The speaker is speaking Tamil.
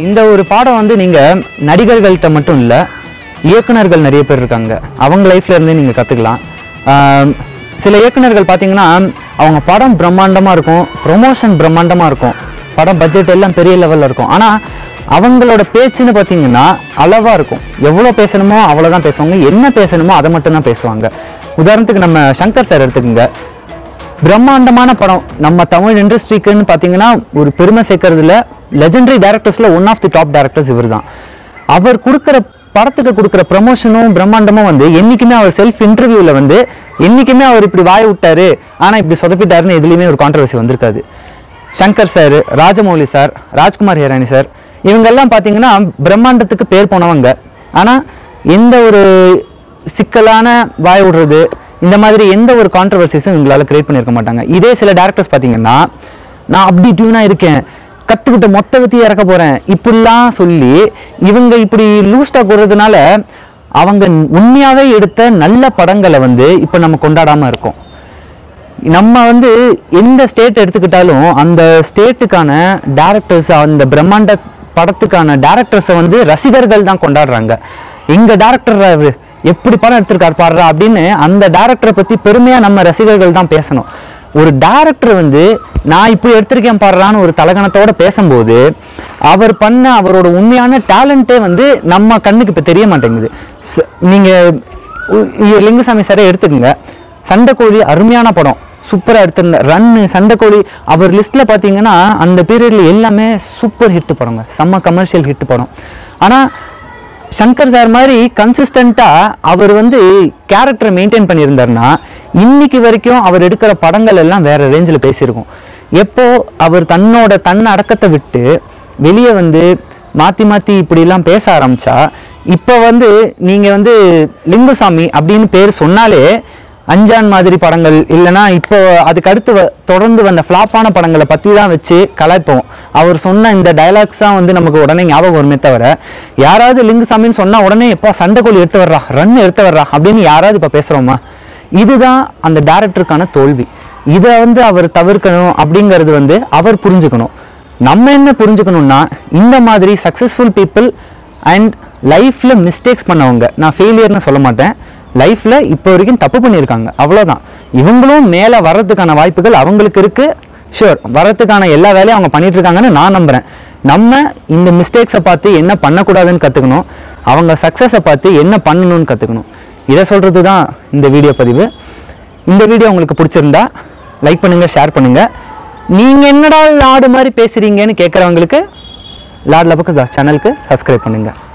இந்த ஒரு பாடம் வந்து நீங்கள் நடிகர்கள்ட்ட மட்டும் இல்லை, இயக்குனர்கள் நிறைய பேர் இருக்காங்க, அவங்க லைஃப்ல இருந்தே நீங்கள் கற்றுக்கலாம். சில இயக்குனர்கள் பார்த்தீங்கன்னா அவங்க படம் பிரம்மாண்டமாக இருக்கும், ப்ரொமோஷன் பிரம்மாண்டமாக இருக்கும், படம் பட்ஜெட் எல்லாம் பெரிய லெவலில் இருக்கும். ஆனால் அவங்களோட பேச்சுன்னு பார்த்தீங்கன்னா அளவாக இருக்கும். எவ்வளோ பேசணுமோ அவ்வளோதான் பேசுவாங்க, என்ன பேசணுமோ அதை மட்டும்தான் பேசுவாங்க. உதாரணத்துக்கு நம்ம சங்கர் சார் எடுத்துக்கோங்க. பிரம்மாண்டமான படம் நம்ம தமிழ் இண்டஸ்ட்ரிக்குன்னு பார்த்தீங்கன்னா ஒரு பெருமை சேர்க்கறதுல லெஜெண்டரி டைரக்டர்ஸில் one of the top directors இவர் தான். அவர் கொடுக்குற படத்துக்கு கொடுக்குற ப்ரமோஷனும் பிரம்மாண்டமும் வந்து என்றைக்குமே அவர் செல்ஃப் இன்டர்வியூவில் வந்து என்றைக்குமே அவர் இப்படி வாய விட்டாரு ஆனால் இப்படி சொதப்பிட்டாருன்னு எதுலேயுமே ஒரு கான்ட்ரவர்சி வந்திருக்காது. Shankar sir, Rajamouli sir, Rajkumar Hirani sir, இவங்கெல்லாம் பார்த்தீங்கன்னா பிரம்மாண்டத்துக்கு பேர் போனவங்க. ஆனால் எந்த ஒரு சிக்கலான வாய விடுறது இந்த மாதிரி எந்த ஒரு கான்ட்ரவர்சிஸும் இவங்களால கிரியேட் பண்ணியிருக்க மாட்டாங்க. இதே சில டேரக்டர்ஸ் பார்த்தீங்கன்னா நான் அப்படி டியூனாக இருக்கேன், கற்றுக்கிட்ட மொத்த வத்தி இறக்க போகிறேன் இப்படிலாம் சொல்லி இவங்க இப்படி லூஸ்டாக கொடுறதுனால அவங்க உண்மையாகவே எடுத்த நல்ல படங்களை வந்து இப்போ நம்ம கொண்டாடாமல் இருக்கோம். நம்ம வந்து எந்த ஸ்டேட் எடுத்துக்கிட்டாலும் அந்த ஸ்டேட்டுக்கான டேரக்டர்ஸ், அந்த பிரம்மாண்ட படத்துக்கான டேரக்டர்ஸை வந்து ரசிகர்கள் தான் கொண்டாடுறாங்க. எங்கள் டேரக்டர் எப்படி படம் எடுத்திருக்காரு பாடுறா அப்படின்னு அந்த டேரக்டரை பற்றி பெருமையாக நம்ம ரசிகர்கள் தான் பேசணும். ஒரு டேரக்டர் வந்து நான் இப்படி எடுத்திருக்கேன் பாடுறான்னு ஒரு தலகணத்தோடு பேசும்போது அவர் பண்ண அவரோட உண்மையான டேலண்ட்டே வந்து நம்ம கண்ணுக்கு இப்போ தெரிய மாட்டேங்குது. நீங்கள் லிங்குசாமி சாரே எடுத்துக்கோங்க. சண்டைக்கோழி அருமையான படம், சூப்பராக எடுத்திருந்த ரன்னு சண்டைக்கோழி அவர் லிஸ்ட்டில் பார்த்தீங்கன்னா அந்த பீரியடில் எல்லாமே சூப்பர் ஹிட் படங்க, செம்ம கமர்ஷியல் ஹிட் படம். ஆனால் சங்கர் சார் மாதிரி கன்சிஸ்டண்ட்டாக அவர் வந்து கேரக்டரை மெயின்டைன் பண்ணியிருந்தார்னா இன்னைக்கு வரைக்கும் அவர் எடுக்கிற படங்கள் எல்லாம் வேற ரேஞ்சில் பேசியிருக்கோம். எப்போ அவர் தன்னை அடக்கத்தை விட்டு வெளியே வந்து மாற்றி மாற்றி இப்படிலாம் பேச ஆரம்பித்தா இப்போ வந்து நீங்கள் வந்து லிங்குசாமி அப்படின்னு பேர் சொன்னாலே அஞ்சான் மாதிரி படங்கள் இல்லைனா இப்போ அதுக்கு அடுத்து தொடர்ந்து வந்த ஃப்ளாப்பான படங்களை பற்றி தான் வச்சு கலாய்ப்போம். அவர் சொன்ன இந்த டைலாக்ஸ் தான் வந்து நமக்கு உடனே ஞாபகம் வருமே தவிர யாராவது லிங்குசாமின்னு சொன்னால் உடனே எப்போ சண்டைக்கோழி எடுத்து வர்றா, ரன் எடுத்து வர்றா அப்படின்னு யாராவது இப்போ பேசுகிறோமா? இதுதான் அந்த டேரக்டருக்கான தோல்வி. இதை வந்து அவர் தவிர்க்கணும் அப்படிங்கிறது வந்து அவர் புரிஞ்சுக்கணும். நம்ம என்ன புரிஞ்சுக்கணும்னா இந்த மாதிரி சக்ஸஸ்ஃபுல் பீப்புள் அண்ட் லைஃப்பில் மிஸ்டேக்ஸ் பண்ணவங்க, நான் ஃபெயிலியர்னு சொல்ல மாட்டேன், லைஃப்பில் இப்போ வரைக்கும் தப்பு பண்ணியிருக்காங்க, அவ்வளோதான். இவங்களும் மேலே வர்றதுக்கான வாய்ப்புகள் அவங்களுக்கு இருக்குது. ஷுர், வர்றதுக்கான எல்லா வேலையும் அவங்க பண்ணிட்டு இருக்காங்கன்னு நான் நம்புகிறேன். நம்ம இந்த மிஸ்டேக்ஸை பார்த்து என்ன பண்ணக்கூடாதுன்னு கற்றுக்கணும், அவங்க சக்ஸஸை பார்த்து என்ன பண்ணணும்னு கற்றுக்கணும். இதை சொல்கிறது தான் இந்த வீடியோ பதிவு. இந்த வீடியோ உங்களுக்கு பிடிச்சிருந்தா லைக் பண்ணுங்கள், ஷேர் பண்ணுங்கள். நீங்கள் என்னடா லாடு மாதிரி பேசுகிறீங்கன்னு கேட்குறவங்களுக்கு லாட் லபக் தாஸ் சேனலுக்கு சப்ஸ்கிரைப் பண்ணுங்கள்.